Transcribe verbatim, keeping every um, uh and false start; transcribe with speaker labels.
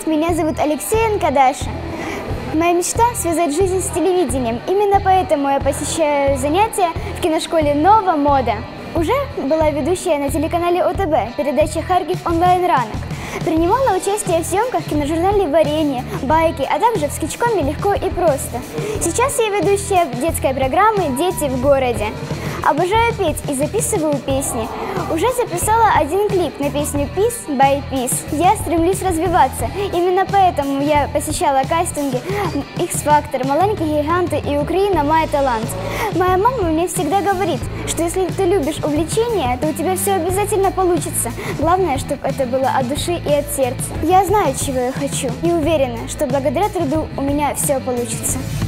Speaker 1: Привет, меня зовут Алексеенко Даша. Моя мечта – связать жизнь с телевидением. Именно поэтому я посещаю занятия в киношколе «Нова мода». Уже была ведущая на телеканале О Тэ Бэ, передаче «Харьков онлайн-ранок». Принимала участие в съемках в киножурнале «Варенье», «Байки», а также в скетчкоме «Легко и просто». Сейчас я ведущая детской программы «Дети в городе». Обожаю петь и записываю песни. Уже записала один клип на песню «Peace by Peace». Я стремлюсь развиваться. Именно поэтому я посещала кастинги «Икс-фактор», «Маленькие гиганты» и «Украина. Май талант». Моя мама мне всегда говорит, что если ты любишь увлечение, то у тебя все обязательно получится. Главное, чтобы это было от души и от сердца. Я знаю, чего я хочу, и уверена, что благодаря труду у меня все получится.